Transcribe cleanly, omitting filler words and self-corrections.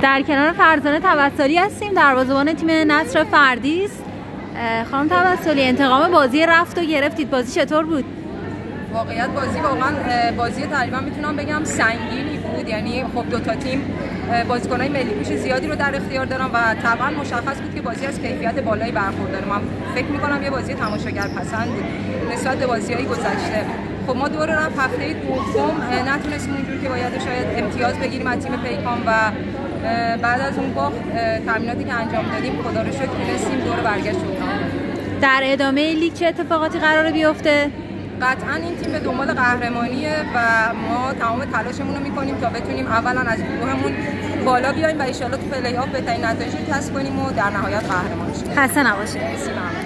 در کنار فرزانه توسلی هستیم، دروازه‌بان تیم نصر فردیس. خانم توسلی، انتقام بازی رفت و گرفتید، بازی چطور بود؟ واقعیت واقعا بازی تقریبا میتونم بگم سنگینی بود. یعنی خب دو تا تیم بازیکن‌های ملی پوش زیادی رو در اختیار دارن و طبعا مشخص بود که بازی از کیفیت بالایی برخورداره. من فکر می‌کنم یه بازی تماشاگر پسند بود نسبت به بازی‌های گذشته. خب ما دور رفت هفته دوم نتونستیم اونجوری که باید شاید امتیاز بگیریم از تیم پیکان و بعد از اون باخت تمریناتی که انجام دادیم خدا رو شکر تونستیم دور برگشت بکنیم. در ادامه لیگ چه اتفاقاتی قراره بیفته؟ قطعا این تیم به دنبال قهرمانیه و ما تمام تلاشمون رو میکنیم تا بتونیم اولا از گروهمون بالا بیایم و ان شاءالله تو پلی آف بهترین نتایج رو کسب کنیم و در نهایت قهرمان شیم. خسته نباشید.